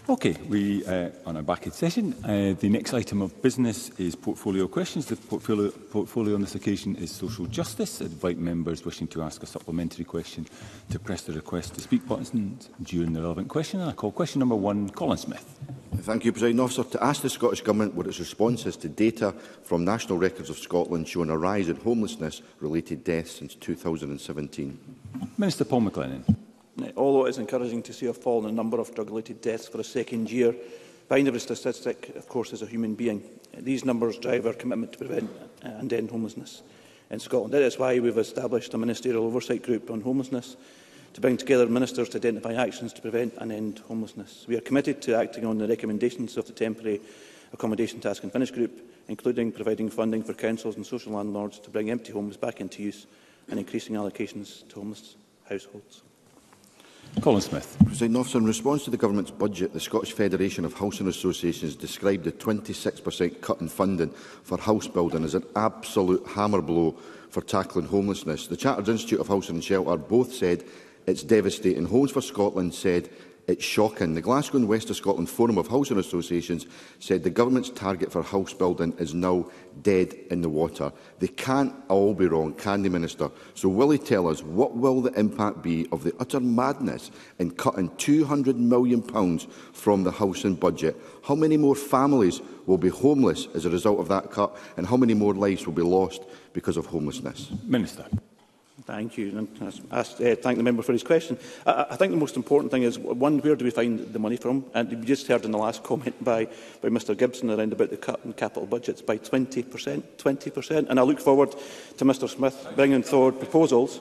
Okay, we on our back in session. The next item of business is portfolio questions. The portfolio on this occasion is social justice. I invite members wishing to ask a supplementary question to press the request to speak button during the relevant question. And I call question number 1, Colin Smith. Thank you, Presiding Officer. To ask the Scottish Government what its response is to data from National Records of Scotland showing a rise in homelessness-related deaths since 2017. Minister Paul McLennan. Although it is encouraging to see a fall in the number of drug-related deaths for a second year, behind every statistic, of course, is a human being. These numbers drive our commitment to prevent and end homelessness in Scotland. That is why we have established a ministerial oversight group on homelessness to bring together ministers to identify actions to prevent and end homelessness. We are committed to acting on the recommendations of the Temporary Accommodation Task and Finish Group, including providing funding for councils and social landlords to bring empty homes back into use and increasing allocations to homeless households. Colin Smith. Presiding Officer, in response to the Government's budget, the Scottish Federation of Housing Associations described the 26% cut in funding for house building as an absolute hammer blow for tackling homelessness. The Chartered Institute of Housing and Shelter both said it's devastating. Homes for Scotland said it's shocking. The Glasgow and West of Scotland Forum of Housing Associations said the Government's target for house building is now dead in the water. They can't all be wrong, can they, Minister? So will he tell us what will the impact be of the utter madness in cutting £200 million from the housing budget? How many more families will be homeless as a result of that cut, and how many more lives will be lost because of homelessness? Minister. Thank you. And thank the member for his question. I think the most important thing is, one, where do we find the money from? And we just heard in the last comment by Mr Gibson around about the cut in capital budgets by 20%. And I look forward to Mr Smith bringing forward proposals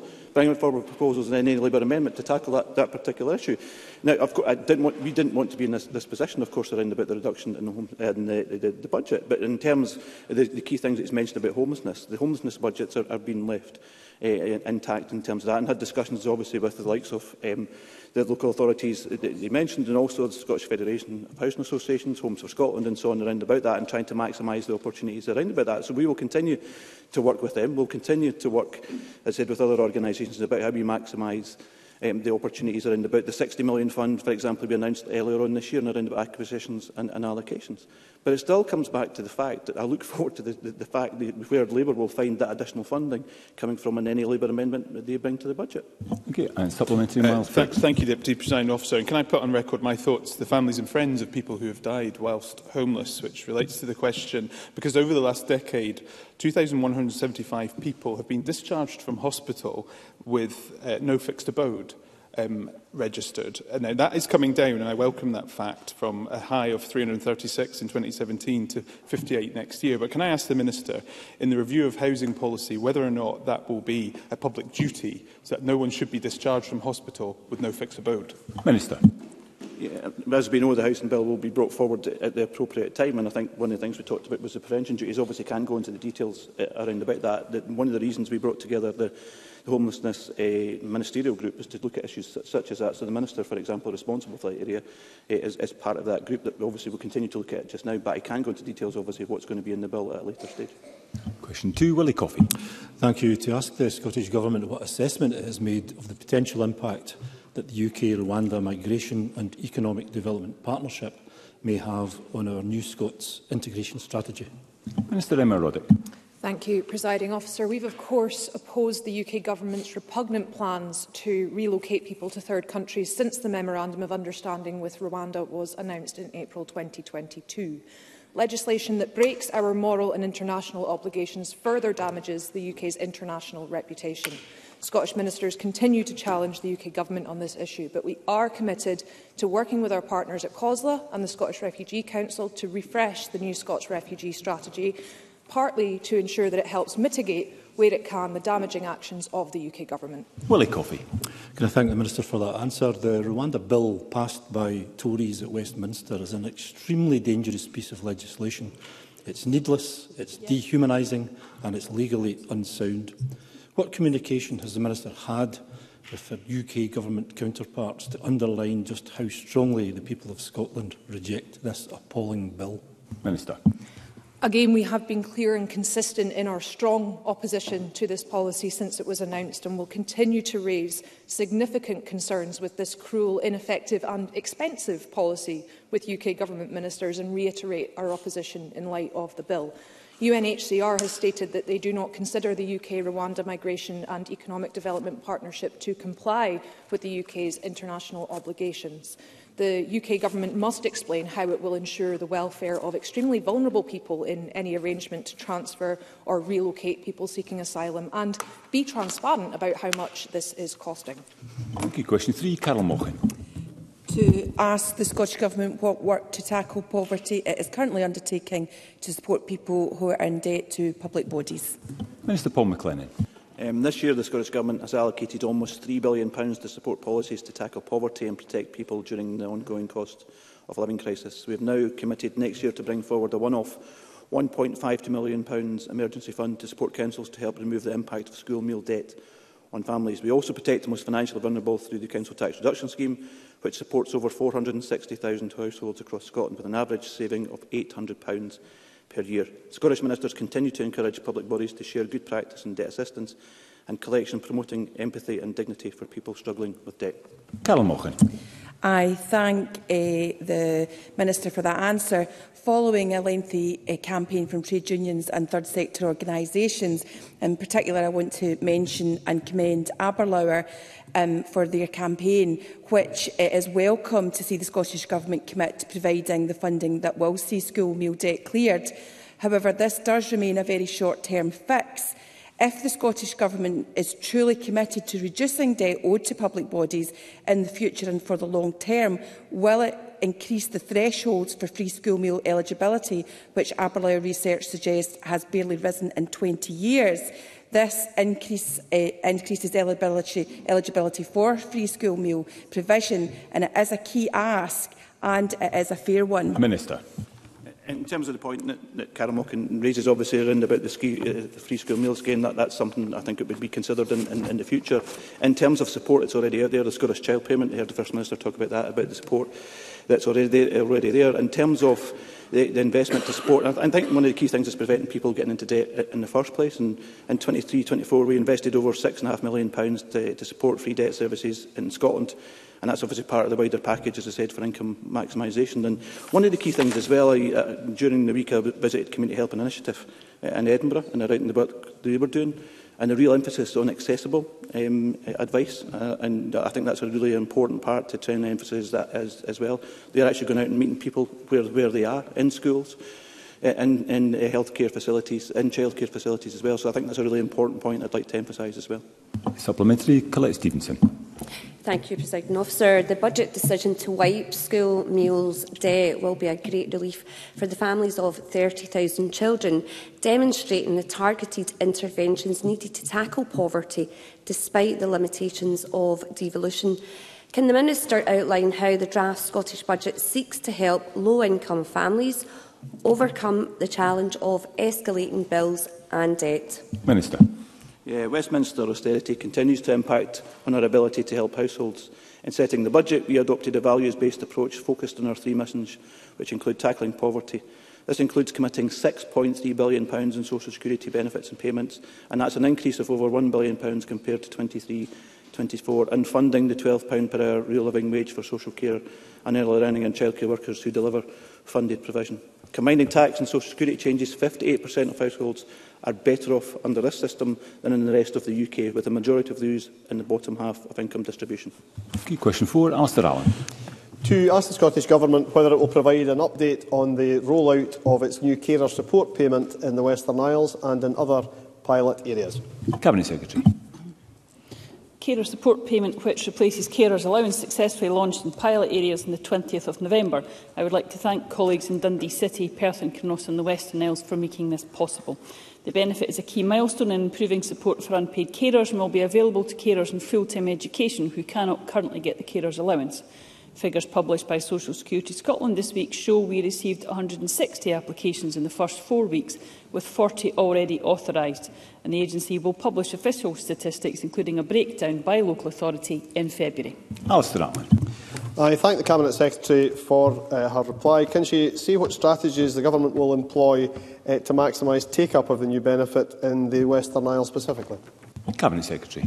in any Labour amendment to tackle that particular issue. Now, of course, we didn't want to be in this position, of course, around about the reduction in the budget. But in terms of the key things that he's mentioned about homelessness, the homelessness budgets are being left intact in terms of that, and had discussions obviously with the likes of the local authorities that he mentioned, and also the Scottish Federation of Housing Associations, Homes for Scotland and so on around about that, and trying to maximise the opportunities around about that. So we will continue to work with them. We'll continue to work, as I said, with other organisations about how we maximise the opportunities around about the £60 million fund, for example, we announced earlier on this year, and around about acquisitions and allocations. But it still comes back to the fact that I look forward to the fact that where Labour will find that additional funding coming from in any Labour amendment that they bring to the budget. Okay, and supplementary, Miles. Thank you, Deputy Presiding Officer. And can I put on record my thoughts to the families and friends of people who have died whilst homeless, which relates to the question, because over the last decade, 2,175 people have been discharged from hospital with no fixed abode registered. Now, that is coming down, and I welcome that fact, from a high of 336 in 2017 to 58 next year. But can I ask the Minister, in the review of housing policy, whether or not that will be a public duty, so that no one should be discharged from hospital with no fixed abode? Minister. Yeah, as we know, the housing bill will be brought forward at the appropriate time, and I think one of the things we talked about was the prevention duties. Obviously, can't go into the details around about that. One of the reasons we brought together the homelessness ministerial group is to look at issues such as that. So the Minister, for example, responsible for that area is part of that group that obviously will continue to look at it just now, but I can go into details, obviously, of what's going to be in the bill at a later stage. Question 2, Willie Coffey. Thank you. To ask the Scottish Government what assessment it has made of the potential impact that the UK-Rwanda Migration and Economic Development Partnership may have on our New Scots integration strategy. Minister Emma Roddick. Thank you, Presiding Officer. We've, of course, opposed the UK Government's repugnant plans to relocate people to third countries since the Memorandum of Understanding with Rwanda was announced in April 2022. Legislation that breaks our moral and international obligations further damages the UK's international reputation. Scottish ministers continue to challenge the UK Government on this issue, but we are committed to working with our partners at COSLA and the Scottish Refugee Council to refresh the New Scots Refugee Strategy, partly to ensure that it helps mitigate, where it can, the damaging actions of the UK Government. Willie Coffey. Can I thank the Minister for that answer? The Rwanda Bill passed by Tories at Westminster is an extremely dangerous piece of legislation. It's needless, it's dehumanising and it's legally unsound. What communication has the Minister had with her UK Government counterparts to underline just how strongly the people of Scotland reject this appalling bill? Minister. Again, we have been clear and consistent in our strong opposition to this policy since it was announced, and will continue to raise significant concerns with this cruel, ineffective and expensive policy with UK Government ministers, and reiterate our opposition in light of the bill. UNHCR has stated that they do not consider the UK-Rwanda Migration and Economic Development Partnership to comply with the UK's international obligations. The UK Government must explain how it will ensure the welfare of extremely vulnerable people in any arrangement to transfer or relocate people seeking asylum, and be transparent about how much this is costing. Thank you. Question 3, Carol Mochan. To ask the Scottish Government what work to tackle poverty it is currently undertaking to support people who are in debt to public bodies. Minister Paul McLennan. This year, the Scottish Government has allocated almost £3 billion to support policies to tackle poverty and protect people during the ongoing cost of living crisis. We have now committed next year to bring forward a one-off £1.52 million emergency fund to support councils to help remove the impact of school meal debt on families. We also protect the most financially vulnerable through the Council Tax Reduction Scheme, which supports over 460,000 households across Scotland with an average saving of £800 per year. Scottish ministers continue to encourage public bodies to share good practice in debt assistance and collection, promoting empathy and dignity for people struggling with debt. Carol Mochan. I thank the Minister for that answer. Following a lengthy campaign from trade unions and third sector organisations, in particular I want to mention and commend Aberlour for their campaign, which is welcome to see the Scottish Government commit to providing the funding that will see school meal debt cleared. However, this does remain a very short-term fix. If the Scottish Government is truly committed to reducing debt owed to public bodies in the future and for the long term, will it increase the thresholds for free school meal eligibility, which Aberlour research suggests has barely risen in 20 years? This increases eligibility for free school meal provision, and it is a key ask, and it is a fair one. Minister. In terms of the point that Carol Mochan raises, obviously, around about the free school meal scheme, that's something I think it would be considered in the future. In terms of support, it's already out there. The Scottish Child Payment, I heard the First Minister talk about that, about the support that's already there. In terms of the investment to support, I think one of the key things is preventing people getting into debt in the first place. And in 23-24, we invested over £6.5 million to support free debt services in Scotland. And that's obviously part of the wider package, as I said, for income maximisation. And one of the key things as well, during the week I visited Community Helping Initiative in Edinburgh, and I read in the work they were doing, and the real emphasis on accessible advice. And I think that's a really important part to try and emphasise that as well. They're actually going out and meeting people where they are, in schools, in healthcare facilities, in childcare facilities as well. So I think that's a really important point I'd like to emphasise as well. Supplementary, Colette Stevenson. Thank you, Presiding Officer. The budget decision to wipe school meals debt will be a great relief for the families of 30,000 children, demonstrating the targeted interventions needed to tackle poverty despite the limitations of devolution. Can the Minister outline how the draft Scottish Budget seeks to help low-income families overcome the challenge of escalating bills and debt? Minister. Westminster austerity continues to impact on our ability to help households. In setting the budget, we adopted a values-based approach focused on our three missions, which include tackling poverty. This includes committing £6.3 billion in social security benefits and payments, and that's an increase of over £1 billion compared to 23-24, and funding the £12 per hour real living wage for social care and early learning and childcare workers who deliver funded provision. Combining tax and social security changes, 58% of households are better off under this system than in the rest of the UK, with the majority of those in the bottom half of income distribution. Okay, question 4, Alistair Allen. To ask the Scottish Government whether it will provide an update on the rollout of its new carer support payment in the Western Isles and in other pilot areas. Cabinet Secretary. Carer support payment, which replaces carers' allowance, successfully launched in pilot areas on the 20th of November. I would like to thank colleagues in Dundee City, Perth and Cynnos and the Western Isles for making this possible. The benefit is a key milestone in improving support for unpaid carers and will be available to carers in full-time education who cannot currently get the carers' allowance. Figures published by Social Security Scotland this week show we received 160 applications in the first 4 weeks, with 40 already authorised, and the agency will publish official statistics, including a breakdown by local authority, in February. Alistair Allen. I thank the Cabinet Secretary for her reply. Can she say what strategies the Government will employ to maximise take-up of the new benefit in the Western Isles specifically? Cabinet Secretary.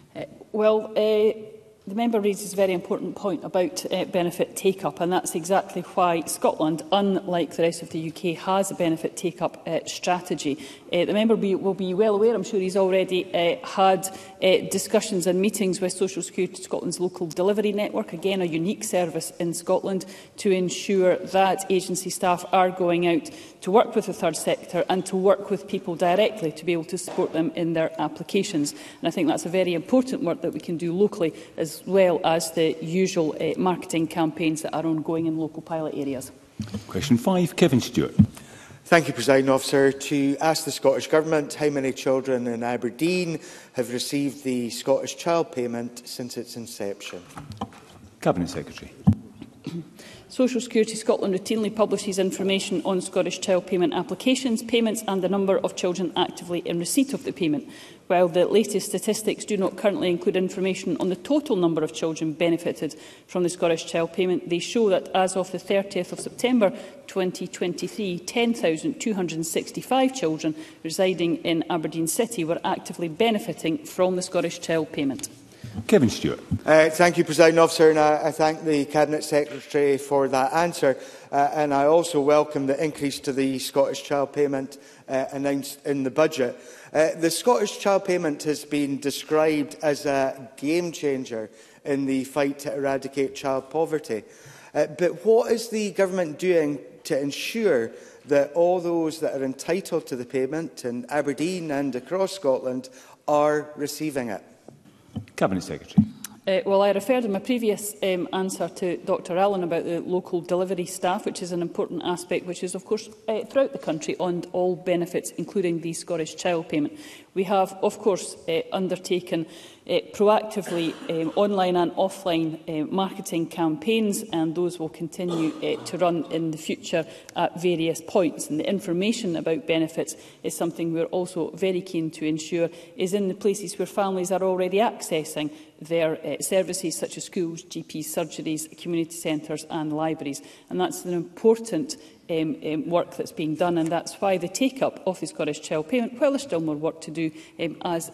The member raises a very important point about benefit take-up, and that's exactly why Scotland, unlike the rest of the UK, has a benefit take-up strategy. The member will be well aware, I'm sure he's already had discussions and meetings with Social Security Scotland's local delivery network, again a unique service in Scotland, to ensure that agency staff are going out to work with the third sector and to work with people directly to be able to support them in their applications. And I think that's a very important work that we can do locally, as well as the usual marketing campaigns that are ongoing in local pilot areas. Question 5, Kevin Stewart. Thank you, Presiding Officer. To ask the Scottish Government how many children in Aberdeen have received the Scottish Child Payment since its inception. Cabinet Secretary. Social Security Scotland routinely publishes information on Scottish Child Payment applications, payments and the number of children actively in receipt of the payment. While the latest statistics do not currently include information on the total number of children benefited from the Scottish Child Payment, they show that as of the 30th of September 2023, 10,265 children residing in Aberdeen City were actively benefiting from the Scottish Child Payment. Kevin Stewart. Thank you, Presiding Officer, and I thank the Cabinet Secretary for that answer. And I also welcome the increase to the Scottish Child Payment announced in the budget. The Scottish Child Payment has been described as a game changer in the fight to eradicate child poverty. But what is the Government doing to ensure that all those that are entitled to the payment in Aberdeen and across Scotland are receiving it? Cabinet Secretary. Well, I referred in my previous answer to Dr Allen about the local delivery staff, which is an important aspect, which is, of course, throughout the country on all benefits, including the Scottish Child Payment. We have, of course, undertaken proactively online and offline marketing campaigns, and those will continue to run in the future at various points. And the information about benefits is something we're also very keen to ensure is in the places where families are already accessing their services, such as schools, GPs, surgeries, community centres and libraries. And that's an important work that's being done, and that's why the take-up of the Scottish Child Payment, while there's still more work to do, is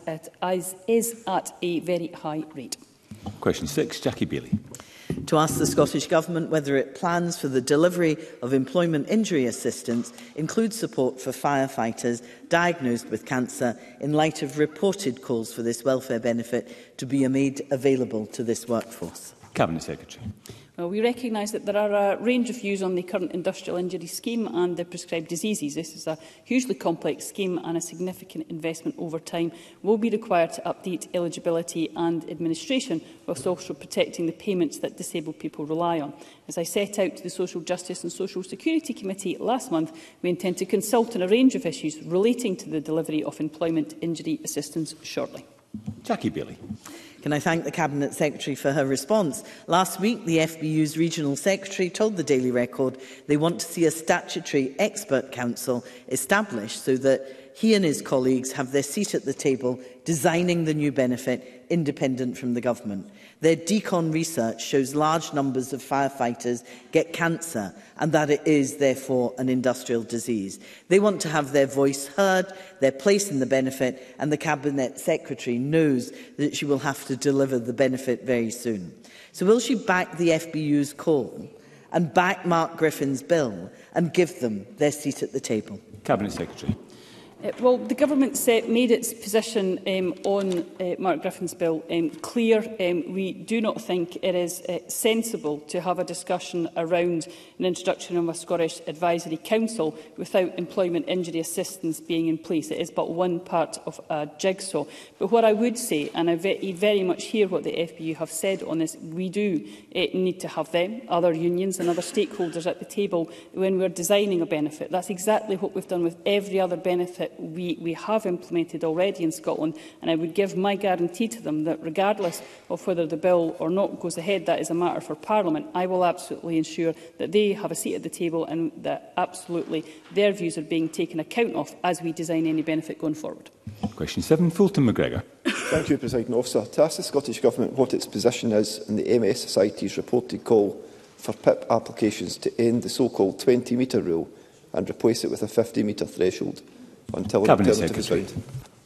at a very high rate. Question 6, Jackie Bailey. To ask the Scottish Government whether it plans for the delivery of employment injury assistance includes support for firefighters diagnosed with cancer in light of reported calls for this welfare benefit to be made available to this workforce. Cabinet Secretary. Well, we recognise that there are a range of views on the current industrial injury scheme and the prescribed diseases. This is a hugely complex scheme, and a significant investment over time will be required to update eligibility and administration, whilst also protecting the payments that disabled people rely on. As I set out to the Social Justice and Social Security Committee last month, we intend to consult on a range of issues relating to the delivery of employment injury assistance shortly. Jackie Bailey. Can I thank the Cabinet Secretary for her response? Last week, the FBU's Regional Secretary told the Daily Record they want to see a statutory expert council established so that he and his colleagues have their seat at the table designing the new benefit independent from the government. Their decon research shows large numbers of firefighters get cancer and that it is therefore an industrial disease. They want to have their voice heard, their place in the benefit, and the Cabinet Secretary knows that she will have to deliver the benefit very soon. So will she back the FBU's call and back Mark Griffin's bill and give them their seat at the table? Cabinet Secretary. Well, the Government made its position on Mark Griffin's bill clear. We do not think it is sensible to have a discussion around an introduction of a Scottish Advisory Council without employment injury assistance being in place. It is but one part of a jigsaw. But what I would say, and I very much hear what the FBU have said on this, we do need to have them, other unions and other stakeholders at the table when we're designing a benefit. That's exactly what we've done with every other benefit we have implemented already in Scotland, and I would give my guarantee to them that regardless of whether the bill or not goes ahead, that is a matter for Parliament. I will absolutely ensure that they have a seat at the table and that absolutely their views are being taken account of as we design any benefit going forward. Question 7, Fulton McGregor. Thank you, Presiding Officer. To ask the Scottish Government what its position is in the MS Society's reported call for PIP applications to end the so-called 20-metre rule and replace it with a 50-metre threshold until an alternative is found.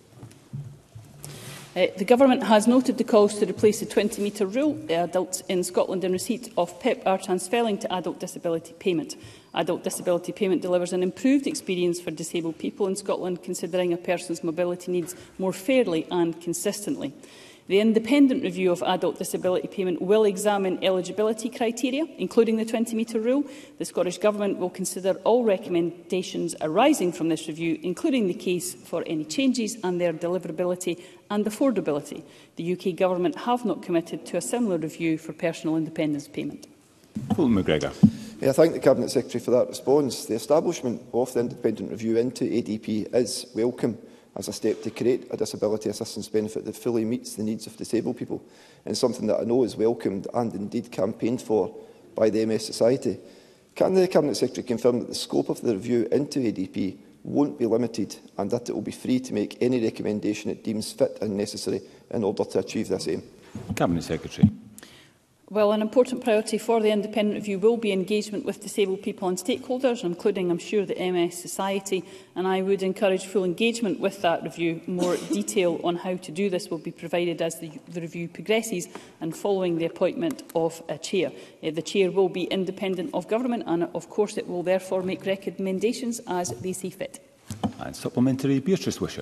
The Government has noted the calls to replace the 20-metre rule. Adults in Scotland in receipt of PIP are transferring to adult disability payment. Adult disability payment delivers an improved experience for disabled people in Scotland, considering a person's mobility needs more fairly and consistently. The independent review of adult disability payment will examine eligibility criteria, including the 20-metre rule. The Scottish Government will consider all recommendations arising from this review, including the case for any changes and their deliverability and affordability. The UK Government have not committed to a similar review for personal independence payment. Fulton McGregor. I thank the Cabinet Secretary for that response. The establishment of the independent review into ADP is welcome as a step to create a disability assistance benefit that fully meets the needs of disabled people, and something that I know is welcomed and indeed campaigned for by the MS Society. Can the Cabinet Secretary confirm that the scope of the review into ADP won't be limited and that it will be free to make any recommendation it deems fit and necessary in order to achieve this aim? Cabinet Secretary. Well, an important priority for the independent review will be engagement with disabled people and stakeholders, including, I'm sure, the MS Society, and I would encourage full engagement with that review. More detail on how to do this will be provided as the review progresses and following the appointment of a chair. The chair will be independent of government and, of course, it will therefore make recommendations as they see fit. And supplementary, Beatrice Wishart.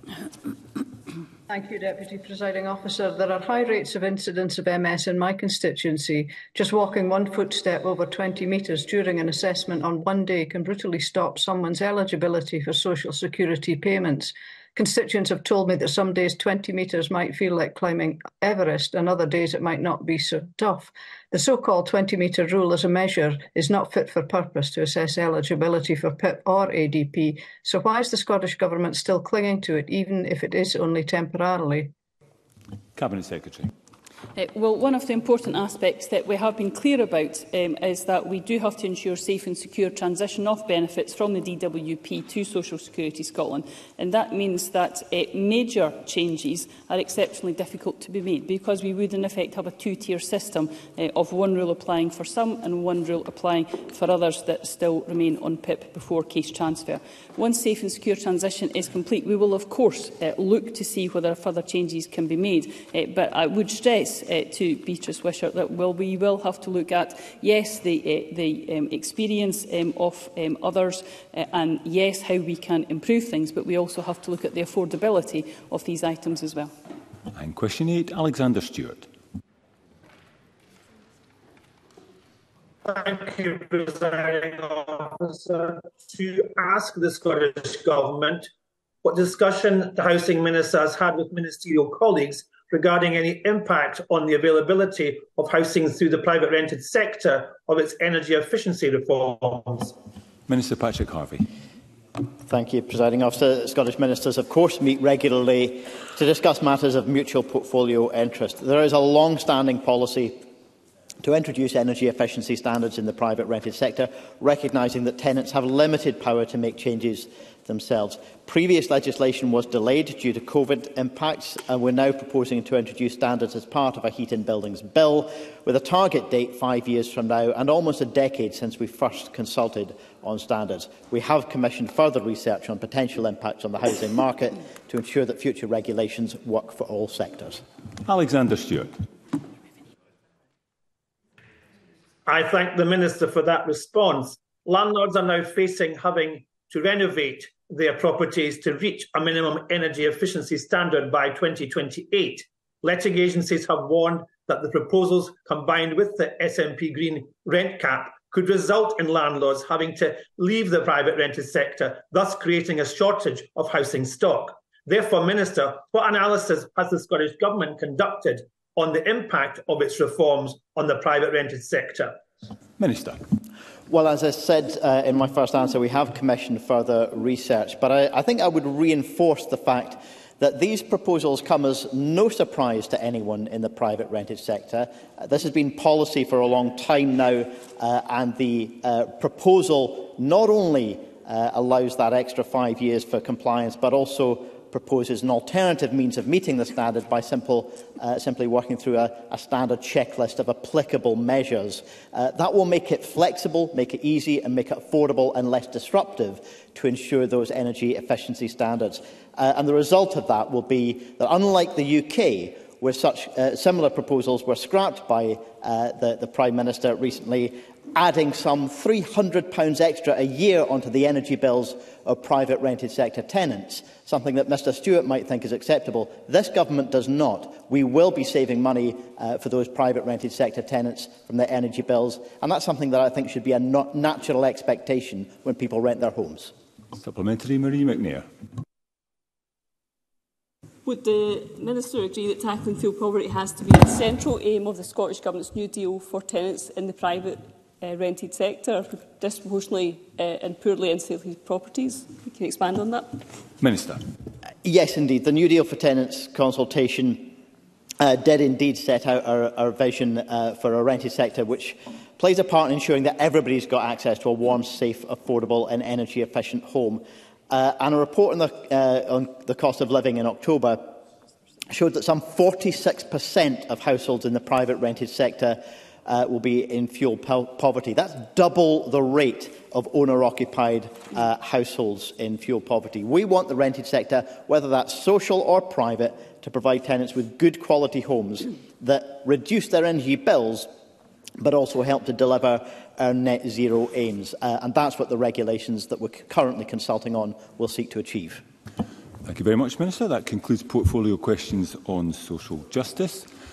Thank you, Deputy Presiding Officer. There are high rates of incidence of MS in my constituency. Just walking one footstep over 20 metres during an assessment on one day can brutally stop someone's eligibility for social security payments. Constituents have told me that some days 20 metres might feel like climbing Everest and other days it might not be so tough. The so-called 20-metre rule as a measure is not fit for purpose to assess eligibility for PIP or ADP. So why is the Scottish Government still clinging to it, even if it is only temporarily? Cabinet Secretary. Well, one of the important aspects that we have been clear about is that we do have to ensure safe and secure transition of benefits from the DWP to Social Security Scotland. And that means that major changes are exceptionally difficult to be made, because we would in effect have a two-tier system of one rule applying for some and one rule applying for others that still remain on PIP before case transfer. Once safe and secure transition is complete, we will of course look to see whether further changes can be made. But I would stress to Beatrice Wishart that we will have to look at, yes, the experience of others, and yes, how we can improve things, but we also have to look at the affordability of these items as well. And question 8, Alexander Stewart. Thank you, Presiding Officer. To ask the Scottish Government what discussion the Housing Minister has had with ministerial colleagues regarding any impact on the availability of housing through the private rented sector of its energy efficiency reforms. Minister Patrick Harvey. Thank you, Presiding Officer. Scottish Ministers, of course, meet regularly to discuss matters of mutual portfolio interest. There is a long-standing policy to introduce energy efficiency standards in the private rented sector, recognising that tenants have limited power to make changes themselves. Previous legislation was delayed due to COVID impacts, and we're now proposing to introduce standards as part of a Heat in Buildings bill, with a target date 5 years from now and almost a decade since we first consulted on standards. We have commissioned further research on potential impacts on the housing market to ensure that future regulations work for all sectors. Alexander Stewart. I thank the Minister for that response. Landlords are now facing having to renovate their properties to reach a minimum energy efficiency standard by 2028. Letting agencies have warned that the proposals, combined with the SNP Green rent cap, could result in landlords having to leave the private rented sector, thus creating a shortage of housing stock. Therefore, Minister, what analysis has the Scottish Government conducted on the impact of its reforms on the private rented sector? Minister. Well, as I said in my first answer, we have commissioned further research, but I think I would reinforce the fact that these proposals come as no surprise to anyone in the private rented sector. This has been policy for a long time now, and the proposal not only allows that extra 5 years for compliance, but also proposes an alternative means of meeting the standard by simply working through a standard checklist of applicable measures. That will make it flexible, make it easy and make it affordable and less disruptive to ensure those energy efficiency standards. And the result of that will be that, unlike the UK, where such similar proposals were scrapped by the Prime Minister recently, adding some £300 extra a year onto the energy bills of private rented sector tenants, something that Mr Stewart might think is acceptable. This government does not. We will be saving money for those private rented sector tenants from their energy bills, and that's something that I think should be a natural expectation when people rent their homes. Supplementary, Marie McNair. Would the Minister agree that tackling fuel poverty has to be the central aim of the Scottish Government's new deal for tenants in the private rented sector, disproportionately and poorly insulated properties? Can you expand on that? Minister. Yes, indeed. The New Deal for Tenants consultation did indeed set out our vision for a rented sector which plays a part in ensuring that everybody's got access to a warm, safe, affordable and energy-efficient home. And a report on the cost of living in October showed that some 46% of households in the private rented sector will be in fuel poverty. That's double the rate of owner-occupied households in fuel poverty. We want the rented sector, whether that's social or private, to provide tenants with good quality homes that reduce their energy bills but also help to deliver our net zero aims. And that's what the regulations that we're currently consulting on will seek to achieve. Thank you very much, Minister. That concludes portfolio questions on social justice.